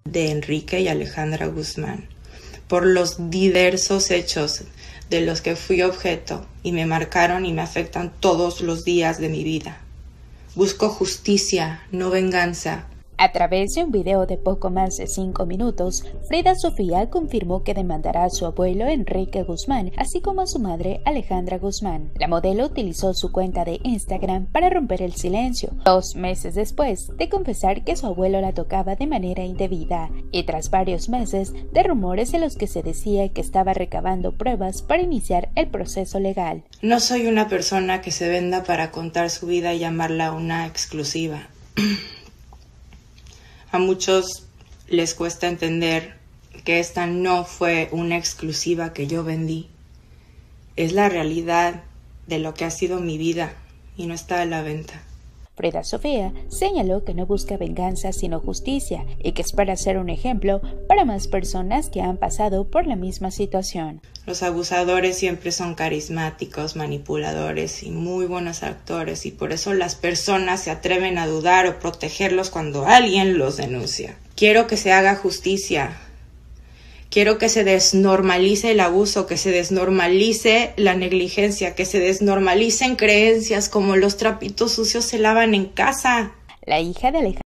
de Enrique y Alejandra Guzmán, por los diversos hechos de los que fui objeto y me marcaron y me afectan todos los días de mi vida. Busco justicia, no venganza. A través de un video de poco más de 5 minutos, Frida Sofía confirmó que demandará a su abuelo Enrique Guzmán, así como a su madre Alejandra Guzmán. La modelo utilizó su cuenta de Instagram para romper el silencio, 2 meses después de confesar que su abuelo la tocaba de manera indebida, y tras varios meses de rumores en los que se decía que estaba recabando pruebas para iniciar el proceso legal. No soy una persona que se venda para contar su vida y llamarla una exclusiva. A muchos les cuesta entender que esta no fue una exclusiva que yo vendí. Es la realidad de lo que ha sido mi vida y no está a la venta. Frida Sofía señaló que no busca venganza sino justicia y que espera ser un ejemplo para más personas que han pasado por la misma situación. Los abusadores siempre son carismáticos, manipuladores y muy buenos actores, y por eso las personas se atreven a dudar o protegerlos cuando alguien los denuncia. Quiero que se haga justicia. Quiero que se desnormalice el abuso, que se desnormalice la negligencia, que se desnormalicen creencias como los trapitos sucios se lavan en casa. La hija de Alejandra